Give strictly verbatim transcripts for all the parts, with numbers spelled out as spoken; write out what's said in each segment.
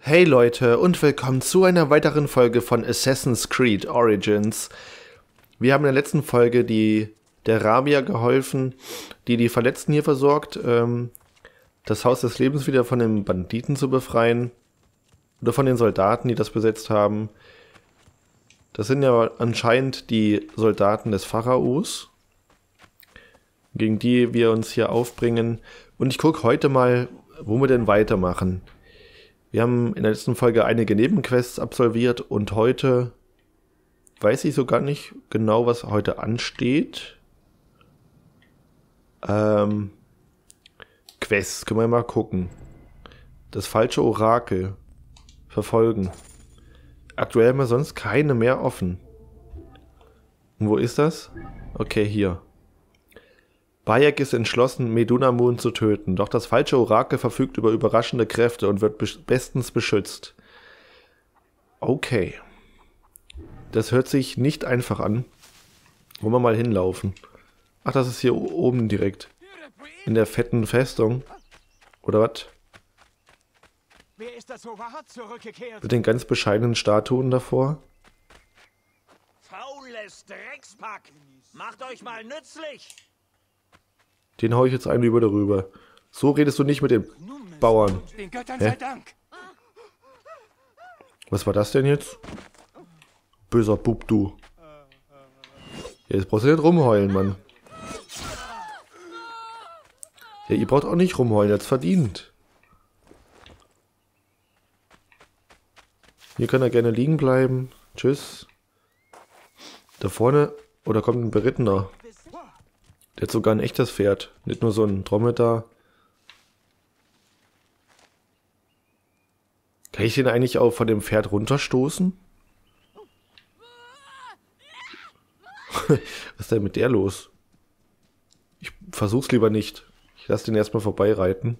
Hey Leute und willkommen zu einer weiteren Folge von Assassin's Creed Origins. Wir haben in der letzten Folge die der Rabia geholfen, die die Verletzten hier versorgt, ähm, das Haus des Lebens wieder von den Banditen zu befreien. Oder von den Soldaten, die das besetzt haben. Das sind ja anscheinend die Soldaten des Pharaos, gegen die wir uns hier aufbringen. Und ich gucke heute mal, wo wir denn weitermachen. Wir haben in der letzten Folge einige Nebenquests absolviert und heute weiß ich so gar nicht genau, was heute ansteht. Ähm, Quests, können wir mal gucken. Das falsche Orakel verfolgen. Aktuell haben wir sonst keine mehr offen. Und wo ist das? Okay, hier. Bayek ist entschlossen, Medunamun zu töten, doch das falsche Orakel verfügt über überraschende Kräfte und wird be- bestens beschützt. Okay. Das hört sich nicht einfach an. Wollen wir mal hinlaufen? Ach, das ist hier oben direkt. In der fetten Festung. Oder was? Wer ist das Oberhaupt zurückgekehrt? Mit den ganz bescheidenen Statuen davor. Faules Dreckspack! Macht euch mal nützlich! Den hau ich jetzt einen über darüber. So redest du nicht mit den Bauern. Den Göttern Hä? sei Dank! Was war das denn jetzt? Böser Bub, du. Ja, jetzt brauchst du nicht rumheulen, Mann. Ja, ihr braucht auch nicht rumheulen, jetzt verdient. Hier könnt ihr gerne liegen bleiben. Tschüss. Da vorne, oder kommt ein Berittener. Der hat sogar ein echtes Pferd, nicht nur so ein Dromedar. Kann ich den eigentlich auch von dem Pferd runterstoßen? Was ist denn mit der los? Ich versuch's lieber nicht. Ich lasse den erstmal vorbeireiten.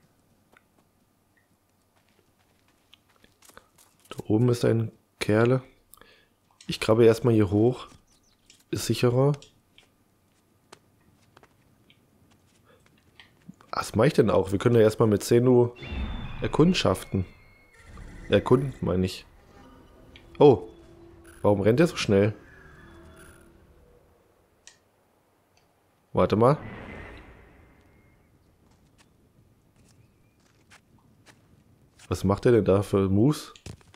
Da oben ist ein Kerle. Ich krabbe erstmal hier hoch. Ist sicherer. Was mache ich denn auch? Wir können ja erstmal mit Zenu erkundschaften. Erkunden, meine ich. Oh. Warum rennt er so schnell? Warte mal. Was macht er denn da für Moves?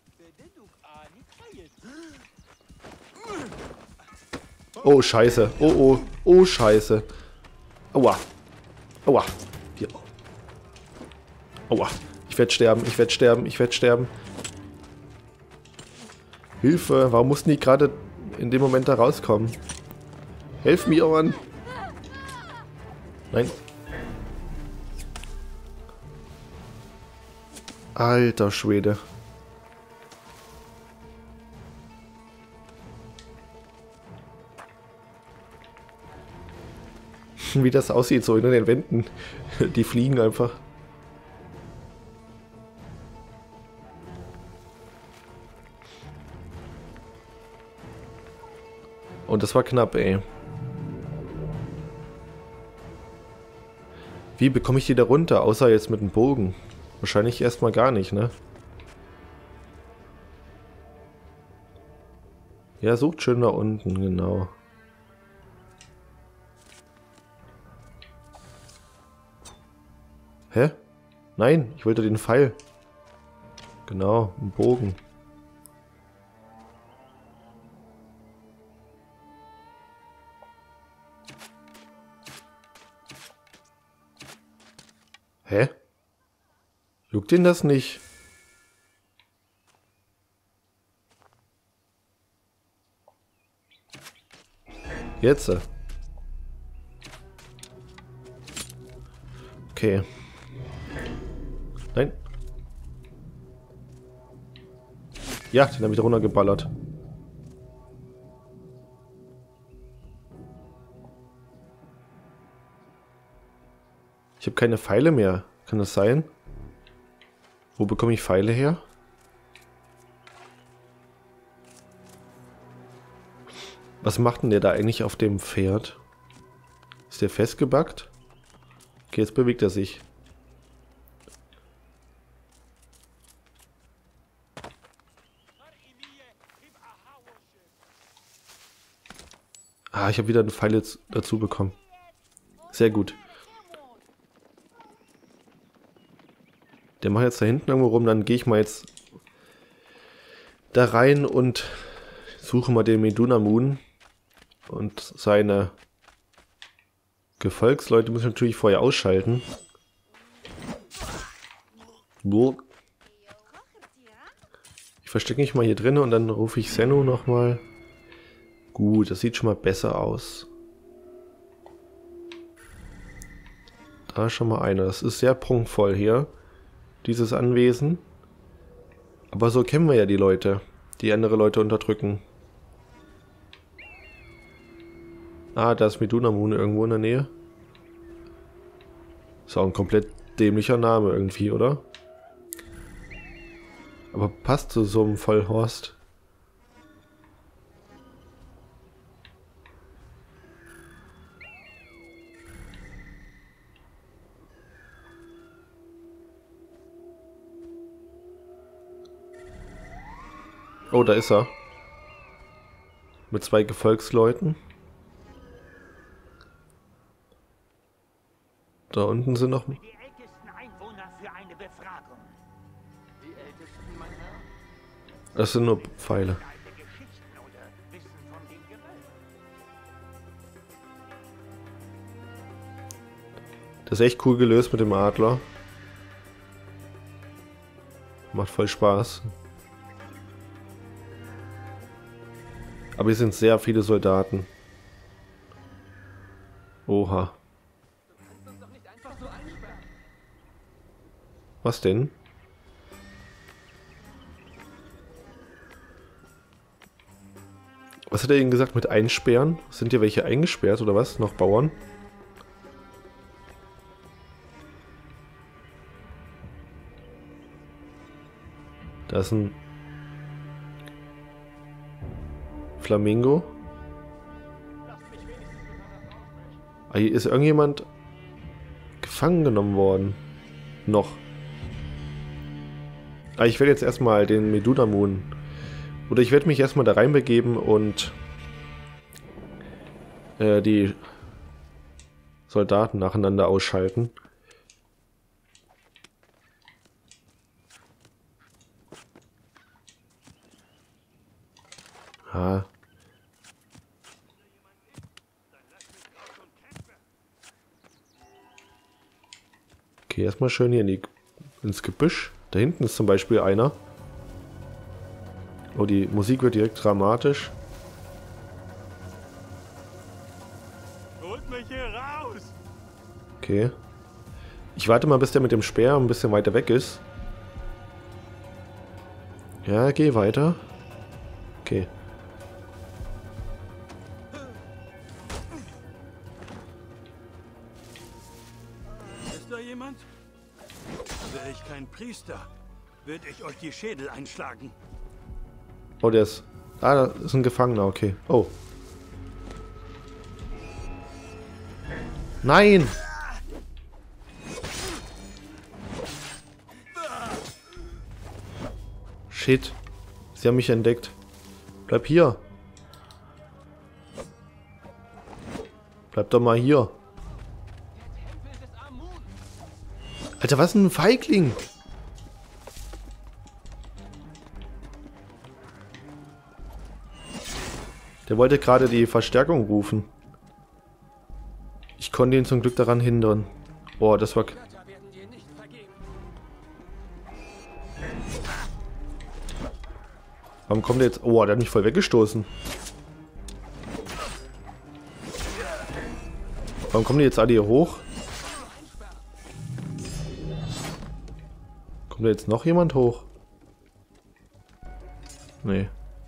Oh, scheiße. Oh, oh. Oh, scheiße. Aua. Aua. Hier. Aua. Ich werde sterben, ich werde sterben, ich werde sterben. Hilfe. Warum mussten die gerade in dem Moment da rauskommen? Helf mir, Mann. Nein. Alter Schwede. Wie das aussieht, so in den Wänden. Die fliegen einfach. Und das war knapp, ey. Wie bekomme ich die da runter, außer jetzt mit dem Bogen? Wahrscheinlich erstmal gar nicht, ne? Ja, sucht schön da unten, genau. Hä? Nein, ich wollte den Pfeil. Genau, einen Bogen. Hä? Juckt ihn das nicht? Jetzt. Okay. Nein. Ja, den habe ich da runtergeballert. Ich habe keine Pfeile mehr. Kann das sein? Wo bekomme ich Pfeile her? Was macht denn der da eigentlich auf dem Pferd? Ist der festgebackt? Okay, jetzt bewegt er sich. Ah, ich habe wieder eine Pfeile dazu bekommen. Sehr gut. Der macht jetzt da hinten irgendwo rum, dann gehe ich mal jetzt da rein und suche mal den Medunamun. Und seine Gefolgsleute muss ich natürlich vorher ausschalten. Ich verstecke mich mal hier drin und dann rufe ich Sennu nochmal. Gut, das sieht schon mal besser aus. Da ist schon mal einer. Das ist sehr prunkvoll hier, dieses Anwesen. Aber so kennen wir ja die Leute, die andere Leute unterdrücken. Ah, da ist Medunamun irgendwo in der Nähe. Ist auch ein komplett dämlicher Name irgendwie, oder? Aber passt zu so einem Vollhorst. Oh, da ist er. Mit zwei Gefolgsleuten. Da unten sind noch... Die ältesten Einwohner für eine Befragung. Die ältesten, mein Herr? Das sind nur Pfeile. Alte Geschichten oder Wissen von dem Geröll. Das ist echt cool gelöst mit dem Adler. Macht voll Spaß. Aber hier sind sehr viele Soldaten. Oha. Was denn? Was hat er Ihnen gesagt mit einsperren? Sind hier welche eingesperrt oder was? Noch Bauern? Da ist ein Flamingo. Ah, hier ist irgendjemand gefangen genommen worden. Noch. Ah, ich werde jetzt erstmal den Medunamun. Oder ich werde mich erstmal da reinbegeben und äh, die Soldaten nacheinander ausschalten. Ah. Okay, erstmal schön hier in die, ins Gebüsch. Da hinten ist zum Beispiel einer. Oh, die Musik wird direkt dramatisch. Holt mich hier raus! Okay. Ich warte mal, bis der mit dem Speer ein bisschen weiter weg ist. Ja, geh weiter. Okay. Ist da jemand? Wäre ich kein Priester, würde ich euch die Schädel einschlagen. Oh, der ist... Ah, da ist ein Gefangener, okay. Oh. Nein! Shit. Sie haben mich entdeckt. Bleib hier. Bleib doch mal hier. Alter, was ein Feigling! Der wollte gerade die Verstärkung rufen. Ich konnte ihn zum Glück daran hindern. Boah, das war... Warum kommt der jetzt... Oh, der hat mich voll weggestoßen. Warum kommen die jetzt alle hier hoch? Kommt da jetzt noch jemand hoch? Nee.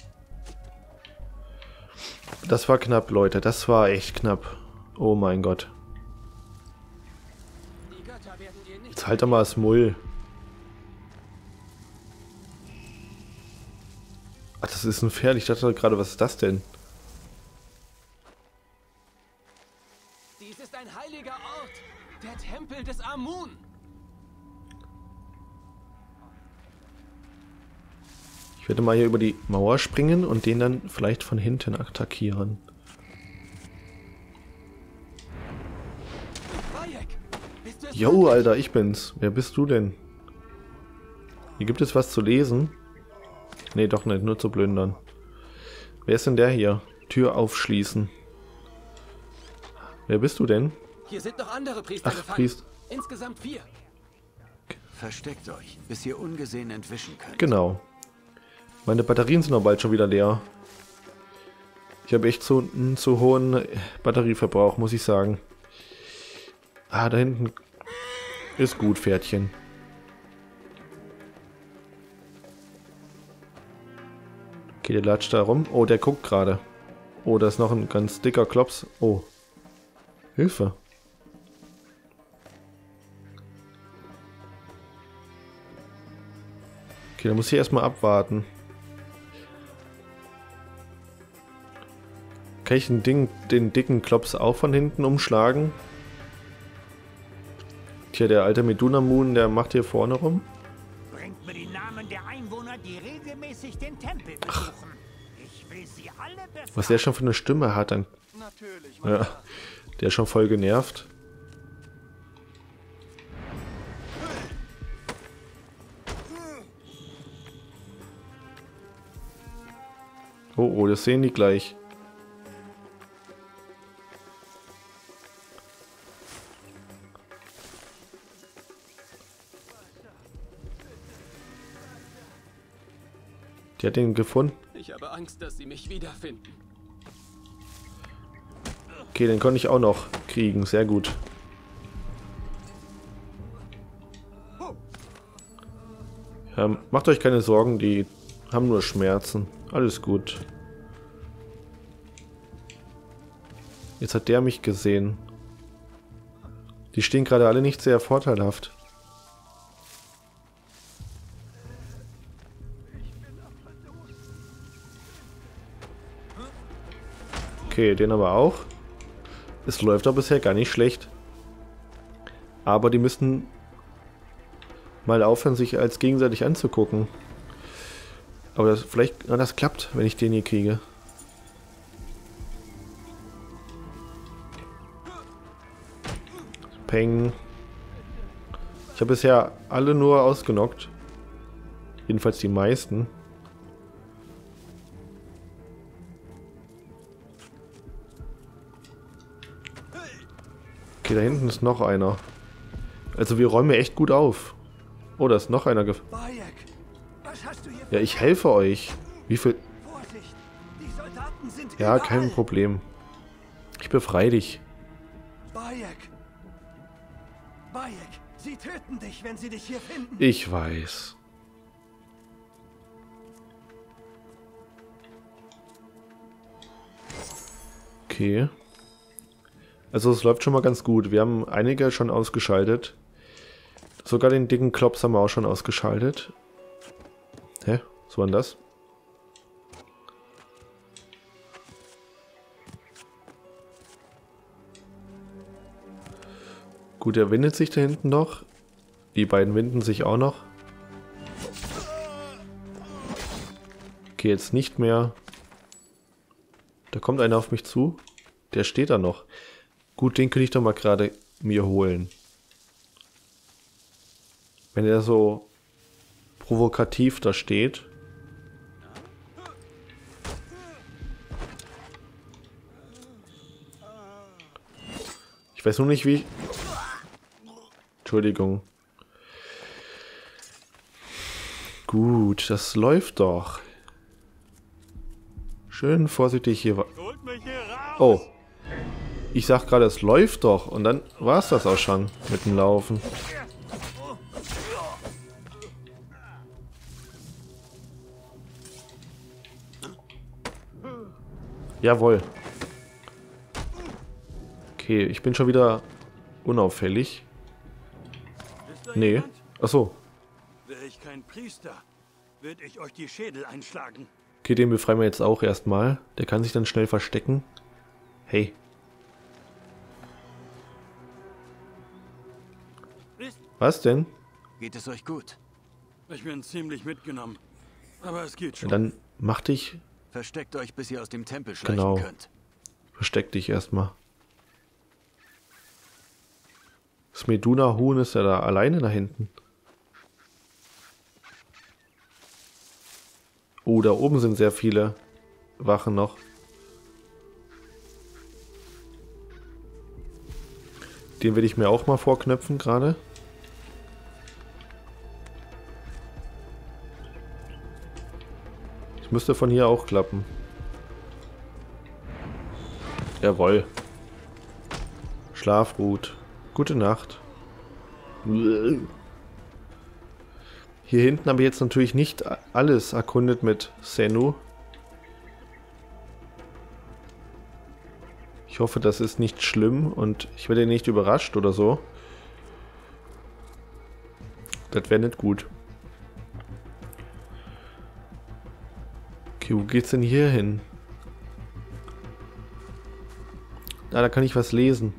Das war knapp, Leute. Das war echt knapp. Oh mein Gott. Jetzt halt doch mal das Mull. Ach, das ist ein Pferd. Ich dachte gerade, was ist das denn? Dies ist ein heiliger Ort. Der Tempel des Amun. Ich werde mal hier über die Mauer springen und den dann vielleicht von hinten attackieren. Jo, Alter, ich bin's. Wer bist du denn? Hier gibt es was zu lesen? Nee, doch nicht, nur zu plündern. Wer ist denn der hier? Tür aufschließen. Wer bist du denn? Hier sind noch andere Priester Ach, gefangen. Priester. Insgesamt vier. Versteckt euch, bis ihr ungesehen entwischen könnt. Genau. Meine Batterien sind auch bald schon wieder leer. Ich habe echt so einen zu hohen Batterieverbrauch, muss ich sagen. Ah, da hinten ist gut, Pferdchen. Okay, der latscht da rum. Oh, der guckt gerade. Oh, da ist noch ein ganz dicker Klops. Oh. Hilfe. Okay, da muss ich erstmal abwarten. Kann ich den, Ding, den dicken Klops auch von hinten umschlagen? Tja, der alte Medunamun, der macht hier vorne rum. Bringt mir die Namen der Einwohner, die regelmäßig den Tempel besuchen. Ich will sie alle befreien. Was der schon für eine Stimme hat, dann... Natürlich, Ja, der ist schon voll genervt. Oh, oh, das sehen die gleich. Die hat ihn gefunden. Ich habe Angst, dass sie mich wiederfinden. Okay, den konnte ich auch noch kriegen. Sehr gut. Ja, macht euch keine Sorgen, die haben nur Schmerzen. Alles gut. Jetzt hat der mich gesehen. Die stehen gerade alle nicht sehr vorteilhaft. Okay, den aber auch. Es läuft doch bisher gar nicht schlecht. Aber die müssen mal aufhören, sich als gegenseitig anzugucken. Aber das, vielleicht, na, das klappt, wenn ich den hier kriege. Peng. Ich habe bisher alle nur ausgenockt. Jedenfalls die meisten. Okay, da hinten ist noch einer. Also wir räumen echt gut auf. Oh, da ist noch einer gef... Bayek, was hast du hier? Ja, ich helfe euch. Wie viel... Vorsicht, die Soldaten sind Ja, überall. kein Problem. Ich befreie dich. Bayek. Bayek, sie töten dich, wenn sie dich hier finden. Ich weiß. Okay. Also es läuft schon mal ganz gut. Wir haben einige schon ausgeschaltet. Sogar den dicken Klops haben wir auch schon ausgeschaltet. Hä? Was war denn das? Gut, er windet sich da hinten noch. Die beiden winden sich auch noch. Okay, jetzt nicht mehr. Da kommt einer auf mich zu. Der steht da noch. Gut, den könnte ich doch mal gerade mir holen. Wenn er so provokativ da steht. Ich weiß nur nicht, wie ich... Entschuldigung. Gut, das läuft doch. Schön vorsichtig hier. Holt mich hier raus! Oh. Ich sag gerade, es läuft doch. Und dann war es das auch schon mit dem Laufen. Jawohl. Okay, ich bin schon wieder unauffällig. Ist da Nee. jemand? Achso. Wäre ich kein Priester, würde ich euch die Schädel einschlagen. Okay, den befreien wir jetzt auch erstmal. Der kann sich dann schnell verstecken. Hey. Ist- Was denn? Geht es euch gut? Ich bin ziemlich mitgenommen. Aber es geht Ja, schon. dann mach dich. Versteckt euch, bis ihr aus dem Tempel schleichen Genau. könnt. Versteck dich erstmal. Das Meduna-Huhn ist ja da alleine da hinten. Oh, da oben sind sehr viele Wachen noch. Den will ich mir auch mal vorknöpfen gerade. Das müsste von hier auch klappen. Jawohl. Schlaf gut. Gute Nacht. Hier hinten habe ich jetzt natürlich nicht alles erkundet mit Senu. Ich hoffe, das ist nicht schlimm und ich werde nicht überrascht oder so. Das wäre nicht gut. Okay, wo geht's denn hier hin? Ah, da kann ich was lesen.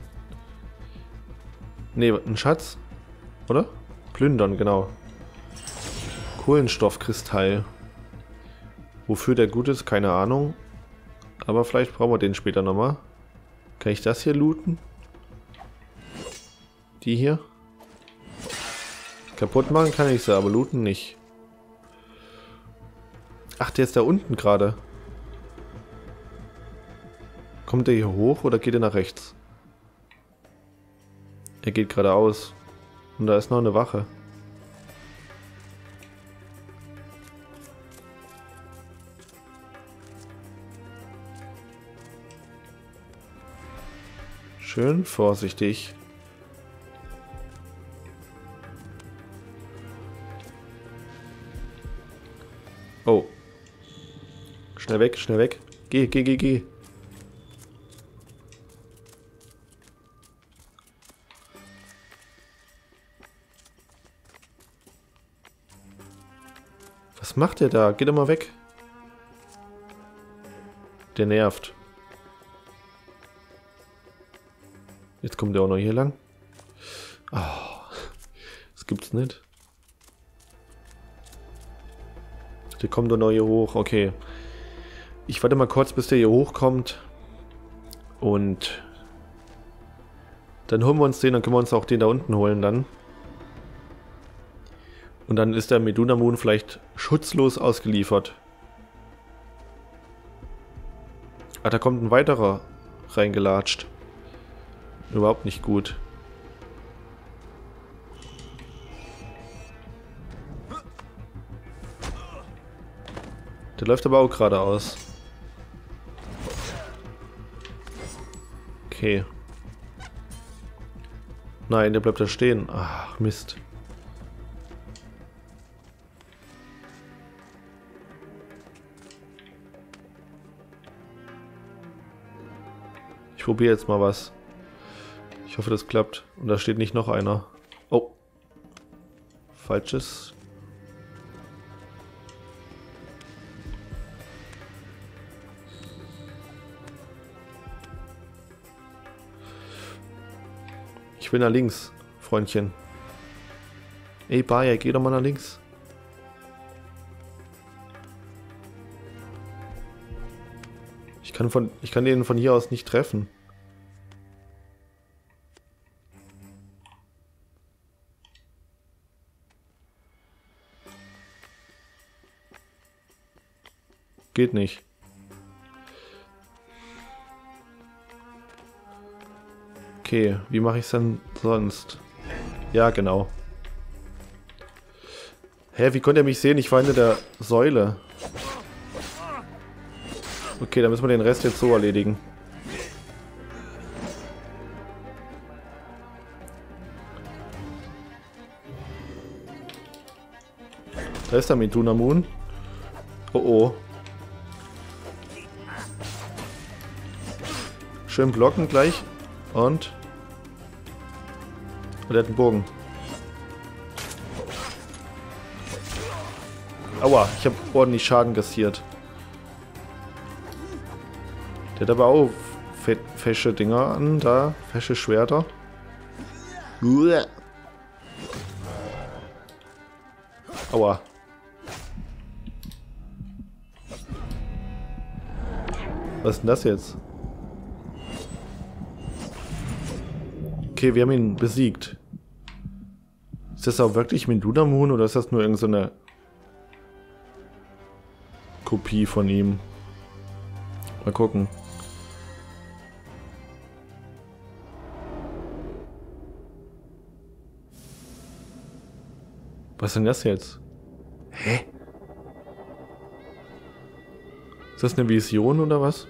Ne, ein Schatz? Oder? Plündern, genau. Kohlenstoffkristall. Wofür der gut ist, keine Ahnung. Aber vielleicht brauchen wir den später nochmal. Kann ich das hier looten? Die hier? Kaputt machen kann ich sie, aber looten nicht. Ach, der ist da unten gerade. Kommt der hier hoch oder geht er nach rechts? Er geht geradeaus. Und da ist noch eine Wache. Schön vorsichtig. Oh. Schnell weg, schnell weg. Geh, geh, geh, geh. Was macht der da? Geh doch mal weg. Der nervt. Jetzt kommt der auch noch hier lang. Oh, das gibt's nicht. Der kommt doch noch hier hoch. Okay. Ich warte mal kurz, bis der hier hochkommt. Und dann holen wir uns den, dann können wir uns auch den da unten holen dann. Und dann ist der Meduna-Moon vielleicht schutzlos ausgeliefert. Ah, da kommt ein weiterer reingelatscht. Überhaupt nicht gut. Der läuft aber auch geradeaus. Okay. Nein, der bleibt da stehen. Ach, Mist. Ich probiere jetzt mal was. Ich hoffe, das klappt. Und da steht nicht noch einer. Oh. Falsches. Ich will nach links, Freundchen. Ey, Bayer, geh doch mal nach links. Ich kann, von, ich kann den von hier aus nicht treffen. Geht nicht. Okay, wie mache ich es denn sonst? Ja, genau. Hä, wie konnte er mich sehen? Ich war hinter der Säule. Okay, dann müssen wir den Rest jetzt so erledigen. Da ist der Meduna-Moon. Oh oh. Schön blocken gleich. Und... Und er hat einen Bogen. Aua, ich habe ordentlich Schaden kassiert. Der hat aber auch fe fesche Dinger an, da. Fesche Schwerter. Aua. Was ist denn das jetzt? Okay, wir haben ihn besiegt. Ist das auch wirklich mit Lunamoon oder ist das nur irgendeine Kopie von ihm? Mal gucken. Was ist denn das jetzt? Hä? Ist das eine Vision oder was?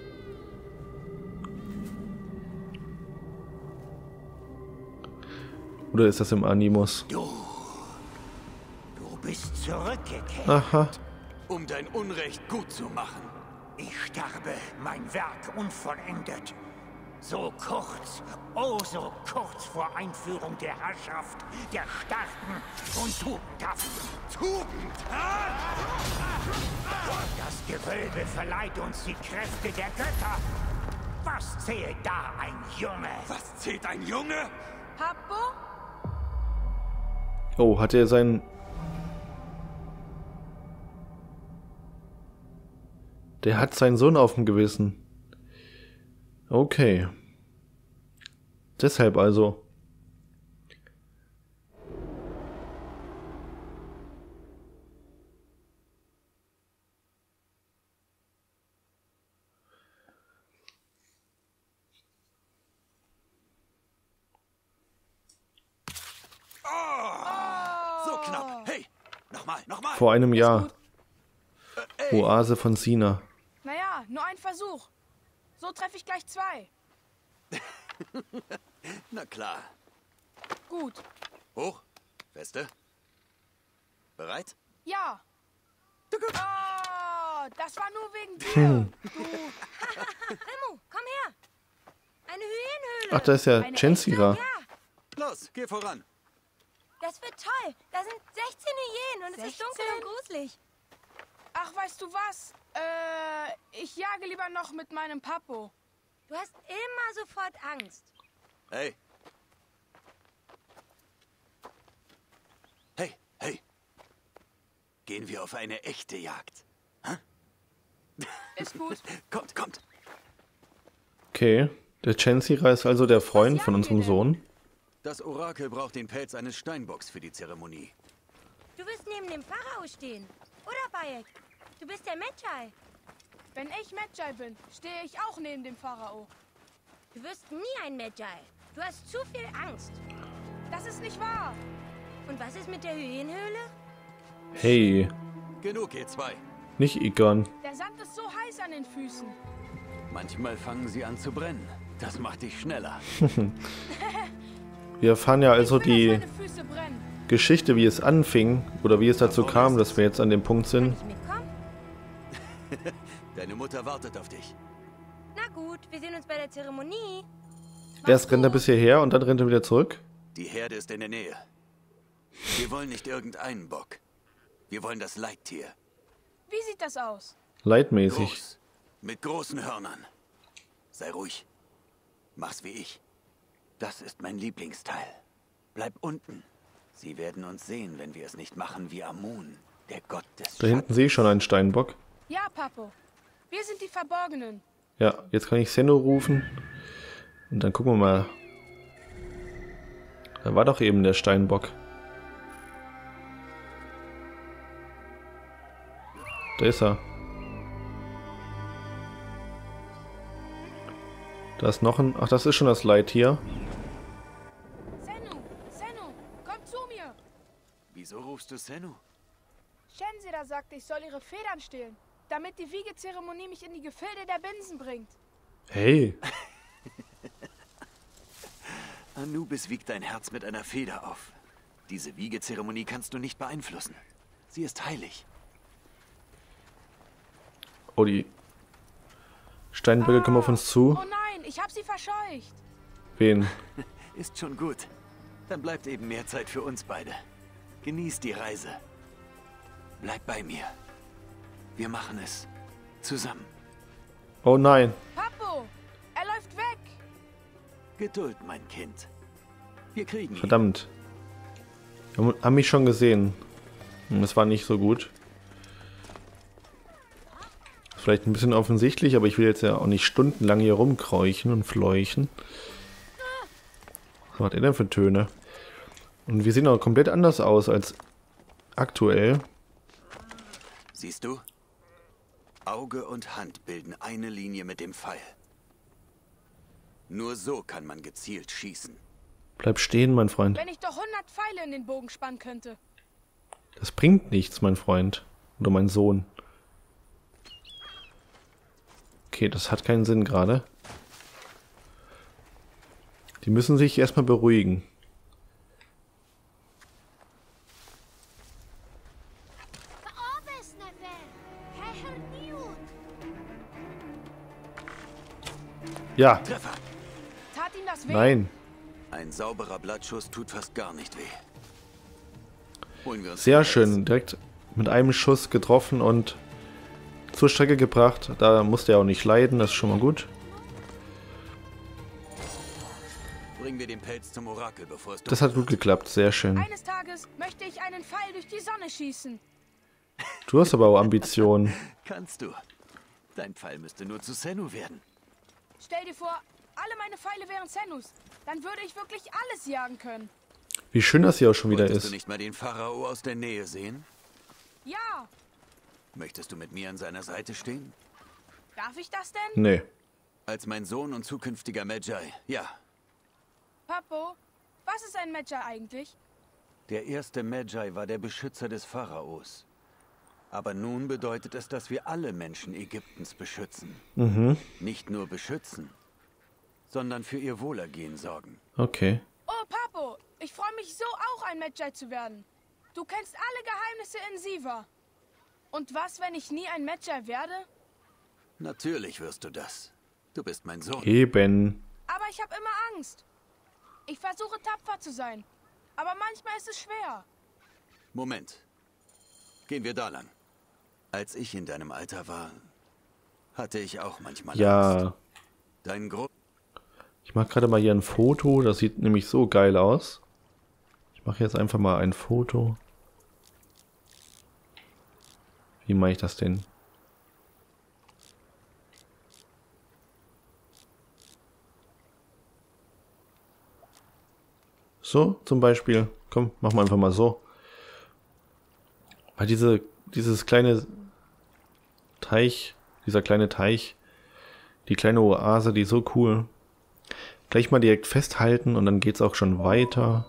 Oder ist das im Animus? Du. Du bist zurückgekehrt. Aha. Um dein Unrecht gut zu machen. Ich sterbe, mein Werk unvollendet. So kurz, oh so kurz vor Einführung der Herrschaft der Starken und Tugendhaften. Tugend! Das Gewölbe verleiht uns die Kräfte der Götter. Was zählt da ein Junge? Was zählt ein Junge? Papo? Oh, hat er seinen... Der hat seinen Sohn auf dem Gewissen. Okay. Deshalb also. So knapp. Hey, nochmal, nochmal. Vor einem Jahr. Ey, Oase von Sina. Naja, nur ein Versuch. So treffe ich gleich zwei. na klar. Gut. Hoch, feste. Bereit? Ja. Oh, das war nur wegen dir. Du. Remo, komm her. Eine Hyänenhöhle. Ach, da ist ja Eine Chensira. Ja, Los, geh voran. das wird toll. Da sind sechzehn Hyänen und es ist dunkel und gruselig. Ach, weißt du was? Äh, ich jage lieber noch mit meinem Papo. Du hast immer sofort Angst. Hey. Hey, hey. Gehen wir auf eine echte Jagd. Hä? Ist gut. Kommt, kommt. Okay. Der Chensira ist also der Freund von unserem Sohn. Das Orakel braucht den Pelz eines Steinbocks für die Zeremonie. Du wirst neben dem Pharao stehen. Oder, Bayek? Du bist der Medjay. Wenn ich Medjay bin, stehe ich auch neben dem Pharao. Du wirst nie ein Medjay. Du hast zu viel Angst. Das ist nicht wahr. Und was ist mit der Hyänenhöhle? Hey. Genug, ihr zwei. Nicht Egon. Der Sand ist so heiß an den Füßen. Manchmal fangen sie an zu brennen. Das macht dich schneller. Wir erfahren ja also Ich will, die dass meine Füße brennen. Geschichte, wie es anfing. Oder wie es dazu kam, dass wir jetzt an dem Punkt Kann sind. ich mitkommen? Deine Mutter wartet auf dich. Na gut, wir sehen uns bei der Zeremonie. Erst rennt er bis hierher und dann rennt er wieder zurück. Die Herde ist in der Nähe. Wir wollen nicht irgendeinen Bock. Wir wollen das Leittier. Wie sieht das aus? Leitmäßig. Groß. Mit großen Hörnern. Sei ruhig. Mach's wie ich. Das ist mein Lieblingsteil. Bleib unten. Sie werden uns sehen, wenn wir es nicht machen wie Amun, der Gott des Da hinten sehe ich schon einen Steinbock. Ja, Papo. Wir sind die Verborgenen. Ja, jetzt kann ich Senno rufen. Und dann gucken wir mal. Da war doch eben der Steinbock. Da ist er. Da ist noch ein... Ach, das ist schon das Leittier. Sennu, Sennu, komm zu mir. Wieso rufst du Sennu? Chensira sagte, ich soll ihre Federn stehlen, damit die Wiegezeremonie mich in die Gefilde der Binsen bringt. Hey. Anubis wiegt dein Herz mit einer Feder auf. Diese Wiegezeremonie kannst du nicht beeinflussen. Sie ist heilig. Oh, die Steinböcke kommen auf uns zu. Oh nein, ich hab sie verscheucht. Wen? Ist schon gut. Dann bleibt eben mehr Zeit für uns beide. Genieß die Reise. Bleib bei mir. Wir machen es zusammen. Oh nein. Papo, er läuft weg. Geduld, mein Kind. Wir kriegen ihn. Verdammt. Wir haben mich schon gesehen. Das war nicht so gut. Vielleicht ein bisschen offensichtlich, aber ich will jetzt ja auch nicht stundenlang hier rumkräuchen und fleuchen. Was hat er denn für Töne? Und wir sehen auch komplett anders aus als aktuell. Siehst du? Auge und Hand bilden eine Linie mit dem Pfeil. Nur so kann man gezielt schießen. Bleib stehen, mein Freund. Wenn ich doch hundert Pfeile in den Bogen spannen könnte. Das bringt nichts, mein Freund. Oder mein Sohn. Okay, das hat keinen Sinn gerade. Die müssen sich erstmal beruhigen. Ja. Treffer! Tat ihm das weh? Nein. Ein sauberer Blattschuss tut fast gar nicht weh. Holen wir uns Sehr den schön. Pelz. Direkt mit einem Schuss getroffen und zur Strecke gebracht. Da musste er auch nicht leiden. Das ist schon mal gut. Bringen wir den Pelz zum Orakel, bevor es Das hat gut geklappt. Sehr schön. Eines Tages möchte ich einen Pfeil durch die Sonne schießen. Du hast aber auch Ambitionen. Kannst du. Dein Pfeil müsste nur zu Sennu werden. Stell dir vor, alle meine Pfeile wären Senus. Dann würde ich wirklich alles jagen können. Wie schön das hier auch schon wieder Wolltest du ist. nicht mal den Pharao aus der Nähe sehen? Ja, Möchtest du mit mir an seiner Seite stehen? darf ich das denn? Nee. Als mein Sohn und zukünftiger Magi, ja. Papo, was ist ein Magi eigentlich? Der erste Magi war der Beschützer des Pharaos. Aber nun bedeutet es, dass wir alle Menschen Ägyptens beschützen. Mhm. Nicht nur beschützen, sondern für ihr Wohlergehen sorgen. Okay. Oh, Papo, ich freue mich so auch ein Magi zu werden. Du kennst alle Geheimnisse in Siva. Und was, wenn ich nie ein Magi werde? Natürlich wirst du das. Du bist mein Sohn. Eben. Aber ich habe immer Angst. Ich versuche tapfer zu sein. Aber manchmal ist es schwer. Moment. Gehen wir da lang. Als ich in deinem Alter war, hatte ich auch manchmal Angst. Ja. Dein Gro Ich mache gerade mal hier ein Foto. Das sieht nämlich so geil aus. Ich mache jetzt einfach mal ein Foto. Wie mache ich das denn? So, zum Beispiel. Komm, machen wir einfach mal so. Weil diese, dieses kleine Teich, dieser kleine Teich, die kleine Oase, die ist so cool. Gleich mal direkt festhalten und dann geht's auch schon weiter.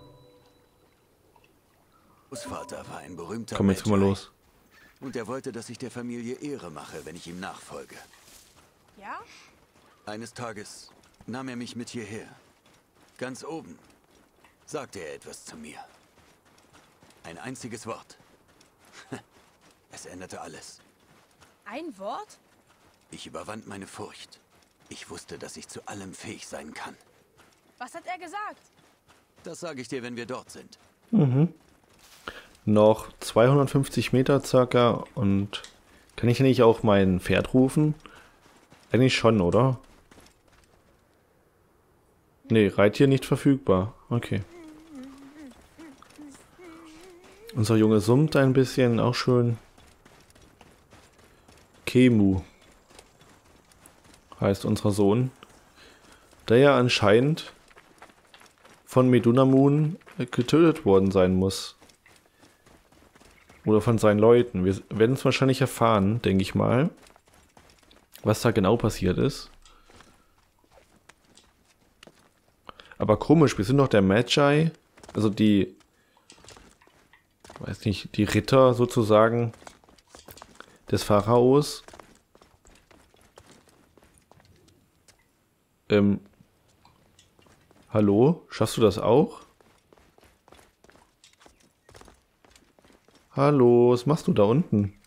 Großvater war ein berühmter Komm, jetzt mal Magi. los. Und er wollte, dass ich der Familie Ehre mache, wenn ich ihm nachfolge. Ja? Eines Tages nahm er mich mit hierher. Ganz oben sagte er etwas zu mir. Ein einziges Wort. Es änderte alles. Ein Wort? Ich überwand meine Furcht. Ich wusste, dass ich zu allem fähig sein kann. Was hat er gesagt? Das sage ich dir, wenn wir dort sind. Mhm. Noch zweihundertfünfzig Meter circa und kann ich nicht auch mein Pferd rufen? Eigentlich schon, oder? Nee, Reittier nicht verfügbar. Okay. Unser Junge summt ein bisschen, auch schön. Kemu heißt unser Sohn, der ja anscheinend von Medunamun getötet worden sein muss. Oder von seinen Leuten. Wir werden es wahrscheinlich erfahren, denke ich mal, was da genau passiert ist. Aber komisch, wir sind doch der Magi, also die, weiß nicht, die Ritter sozusagen des Pharaos. Ähm, hallo, schaffst du das auch? Hallo, was machst du da unten?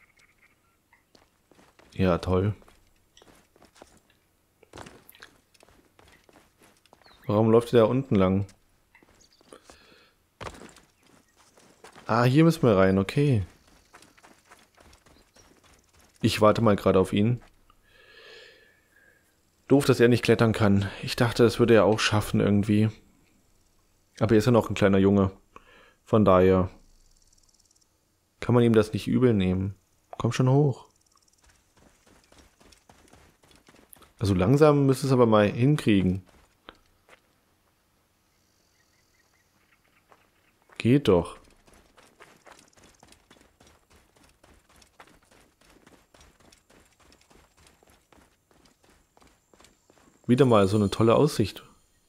Ja, toll. Warum läuft ihr da unten lang? Ah, hier müssen wir rein, okay. Ich warte mal gerade auf ihn. Doof, dass er nicht klettern kann. Ich dachte, das würde er auch schaffen irgendwie. Aber er ist ja noch ein kleiner Junge. Von daher kann man ihm das nicht übel nehmen. Komm schon hoch. Also langsam müsste es aber mal hinkriegen. Geht doch. Wieder mal so eine tolle Aussicht.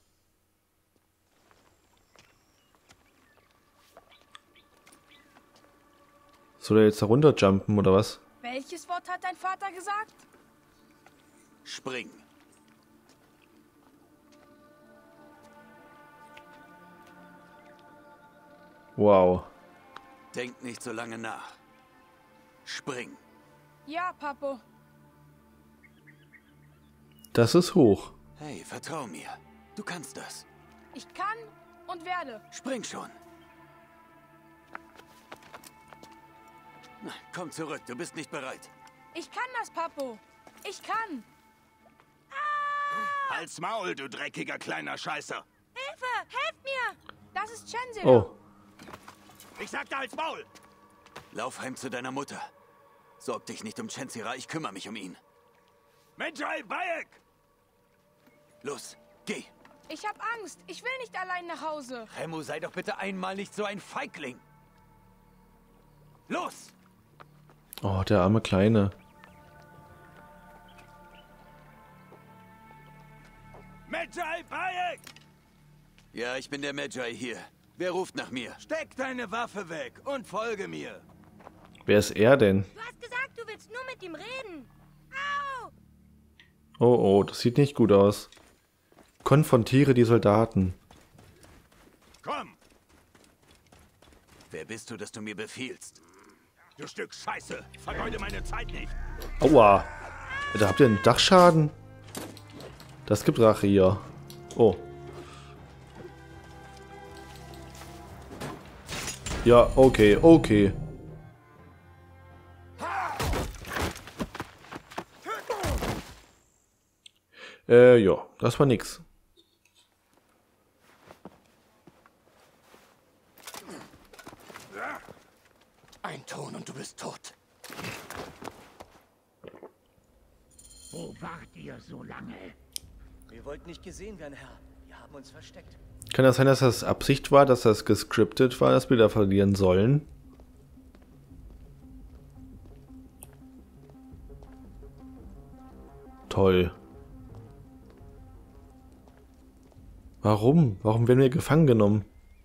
Soll er jetzt da runterjumpen oder was? Welches Wort hat dein Vater gesagt? Spring. Wow. Denk nicht so lange nach. Spring. Ja, Papo. Das ist hoch. Hey, vertrau mir. Du kannst das. Ich kann und werde. Spring schon. Na, komm zurück, du bist nicht bereit. Ich kann das, Papo. Ich kann. Halt's Maul, du dreckiger kleiner Scheißer. Hilfe! Helft mir! Das ist Chenzela. Oh. Ich sagte, halt's Maul. Lauf heim zu deiner Mutter. Sorg dich nicht um Chenzira, ich kümmere mich um ihn. Medjay Bayek! Los, geh. Ich hab Angst. Ich will nicht allein nach Hause. Remo, sei doch bitte einmal nicht so ein Feigling. Los! Oh, der arme Kleine. Medjay Bayek! Ja, ich bin der Medjay hier. Wer ruft nach mir? Steck deine Waffe weg und folge mir. Wer ist er denn? Du hast gesagt, du willst nur mit ihm reden. Au! Oh, oh, das sieht nicht gut aus. Konfrontiere die Soldaten. Komm, Wer bist du, dass du mir befiehlst? du Stück Scheiße. Vergeude meine Zeit nicht. Aua. Da habt ihr einen Dachschaden? Das gibt Rache hier. Oh. Ja, okay, okay. Äh, ja, das war nix. Ein Ton und du bist tot. Wo wart ihr so lange? Wir wollten nicht gesehen werden, Herr. Wir haben uns versteckt. Kann das sein, dass das Absicht war, dass das gescriptet war, dass wir da verlieren sollen? Toll. Warum? Warum werden wir gefangen genommen?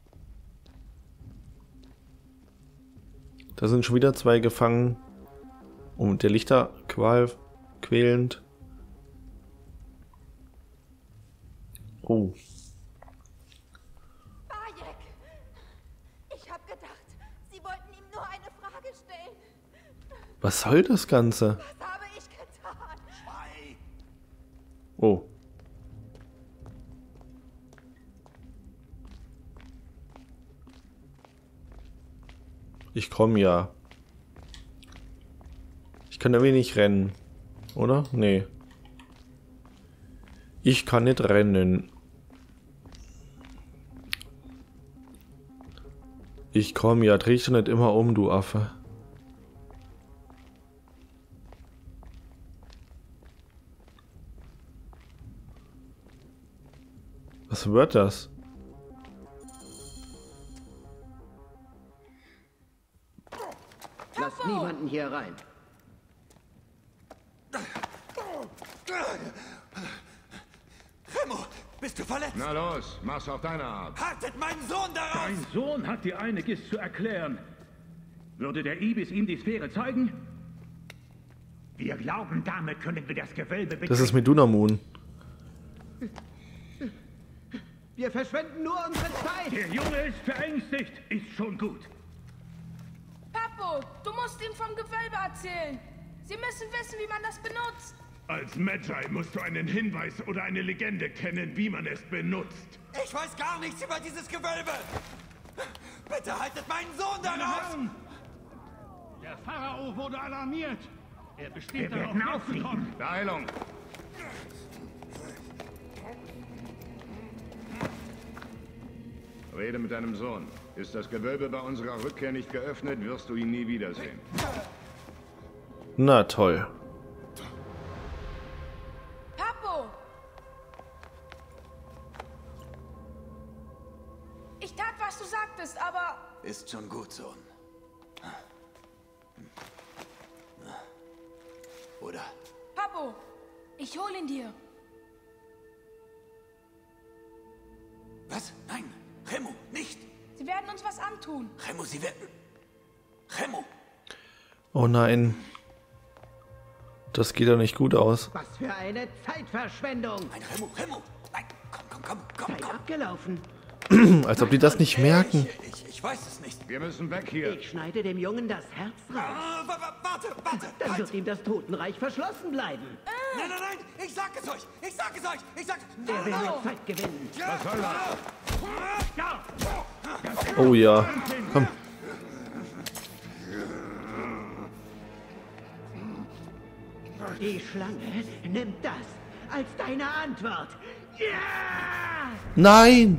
Da sind schon wieder zwei gefangen. Und der Lichterqual quälend. Oh. Bayek! Ich hab gedacht, Sie wollten ihm nur eine Frage stellen. Was soll das Ganze? Was habe ich getan? Oh. Ich komme ja. Ich kann irgendwie nicht rennen. Oder? Nee. Ich kann nicht rennen. Ich komme ja. Dreh dich doch nicht immer um, du Affe. Was wird das? Lasst niemanden hier rein. Remo, bist du verletzt? Na los, mach's auf deine Art. Haltet meinen Sohn daraus! Dein Sohn hat dir einiges zu erklären. Würde der Ibis ihm die Sphäre zeigen? Wir glauben, damit können wir das Gewölbe betreten. Das ist Medunamun. Wir verschwenden nur unsere Zeit. Der Junge ist verängstigt. Ist schon gut. Papo, du musst ihm vom Gewölbe erzählen. Sie müssen wissen, wie man das benutzt. Als Medjay musst du einen Hinweis oder eine Legende kennen, wie man es benutzt. Ich weiß gar nichts über dieses Gewölbe! Bitte haltet meinen Sohn daraus! Der Pharao wurde alarmiert. Er besteht darauf, aufzukommen. Beeilung! Rede mit deinem Sohn. Ist das Gewölbe bei unserer Rückkehr nicht geöffnet, wirst du ihn nie wiedersehen. Na toll. Papo! Ich tat, was du sagtest, aber oder? Papo, ich hol ihn dir. Was? Nein, Remo, nicht! Sie werden uns was antun. Remo, sie werden... Remo! Oh nein. Das geht doch nicht gut aus. Was für eine Zeitverschwendung. Nein, Remo, Remo! Nein, komm, komm, komm, komm, Zeit komm! abgelaufen. Als ob die das nicht merken. Ich, ich, ich weiß es nicht. Wir müssen weg hier. Ich schneide dem Jungen das Herz raus. Ah, wa- wa- warte, warte! Dann halt. wird ihm das Totenreich verschlossen bleiben. Nein, nein, nein! Ich sag es euch! Ich sag es euch! Ich sag... Er will mit Zeit gewinnen. Was soll das? Oh ja. Komm. Die Schlange nimmt das als deine Antwort. Ja! Nein!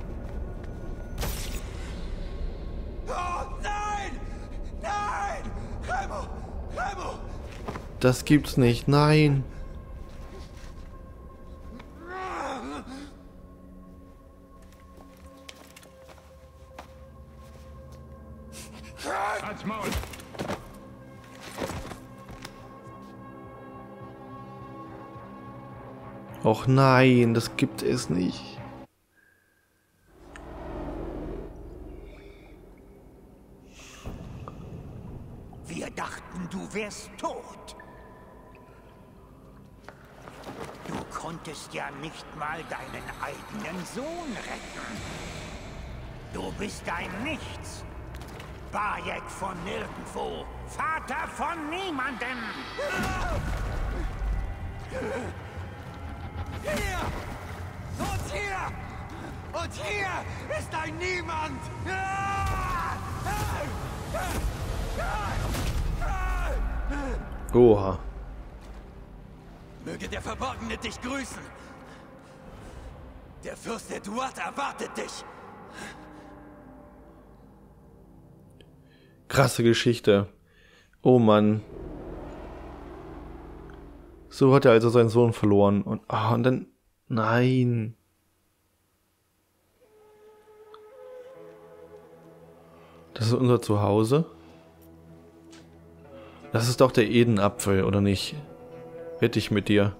Oh, nein! Nein! Remo! Remo! Das gibt's nicht. Nein. Als Maul. Och nein, das gibt es nicht. Wir dachten, du wärst tot. Du konntest ja nicht mal deinen eigenen Sohn retten. Du bist ein Nichts. Bayek von nirgendwo. Vater von niemandem. Hier! Und hier! Und hier ist ein Niemand! Oha. Möge der Verborgene dich grüßen! Der Fürst Eduard erwartet dich! Krasse Geschichte. Oh Mann. So hat er also seinen Sohn verloren. Und, ah, und dann... Nein. Das ist unser Zuhause. Das ist doch der Edenapfel, oder nicht? Wette ich mit dir.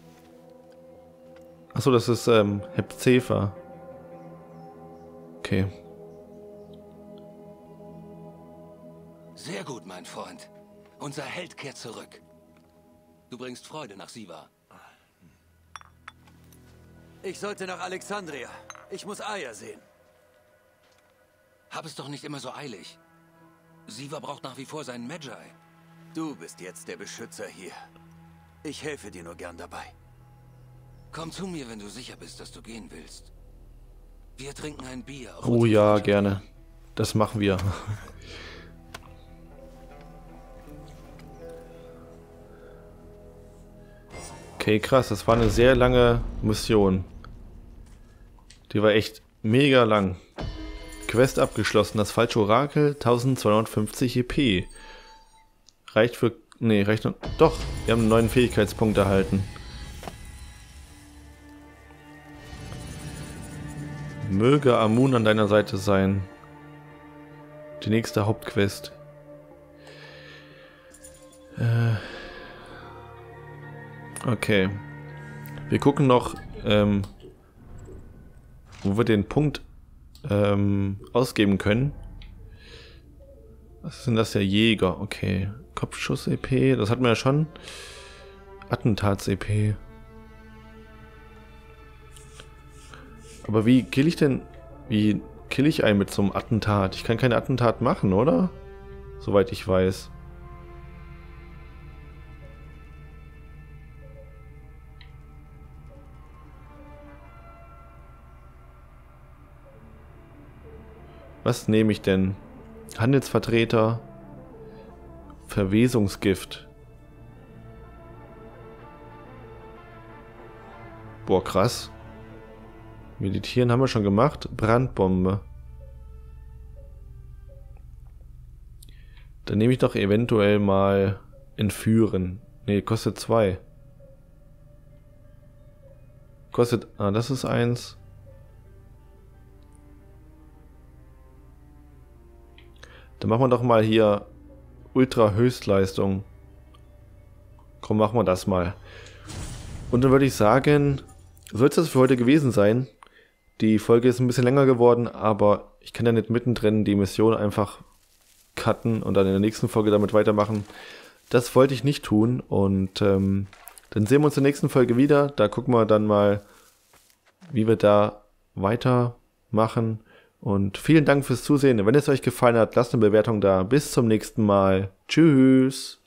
Achso, das ist ähm, Hepzefa. Okay. Sehr gut, mein Freund. Unser Held kehrt zurück. Du bringst Freude nach Siva. Ich sollte nach Alexandria. Ich muss Aya sehen. Hab es doch nicht immer so eilig. Siva braucht nach wie vor seinen Magi. Du bist jetzt der Beschützer hier. Ich helfe dir nur gern dabei. Komm zu mir, wenn du sicher bist, dass du gehen willst. Wir trinken ein Bier. auf Oh unsere ja, Freundschaft. gerne. Das machen wir. Okay, krass. Das war eine sehr lange Mission. Die war echt mega lang. Quest abgeschlossen. Das falsche Orakel. eintausendzweihundertfünfzig E P. Reicht für... Nee, reicht noch... Doch, wir haben einen neuen Fähigkeitspunkt erhalten. Möge Amun an deiner Seite sein. Die nächste Hauptquest. Äh... Okay. Wir gucken noch, ähm, wo wir den Punkt ähm, ausgeben können. Was sind das? Der Jäger. Okay. Kopfschuss-E P. Das hatten wir ja schon. Attentats-E P. Aber wie kill ich denn... Wie kill ich einen mit so einem Attentat? Ich kann keine Attentat machen, oder? Soweit ich weiß. Was nehme ich denn? Handelsvertreter. Verwesungsgift. Boah, krass. Meditieren haben wir schon gemacht. Brandbombe. Dann nehme ich doch eventuell mal entführen. Ne, kostet zwei. Kostet... Ah, das ist eins. Dann machen wir doch mal hier Ultra Höchstleistung. komm, machen wir das mal. Und dann würde ich sagen, soll es das für heute gewesen sein. Die Folge ist ein bisschen länger geworden, aber ich kann ja nicht mittendrin die Mission einfach cutten und dann in der nächsten Folge damit weitermachen. Das wollte ich nicht tun und ähm, dann sehen wir uns in der nächsten Folge wieder. Da gucken wir dann mal, wie wir da weitermachen. Und vielen Dank fürs Zusehen. Wenn es euch gefallen hat, lasst eine Bewertung da. Bis zum nächsten Mal. Tschüss.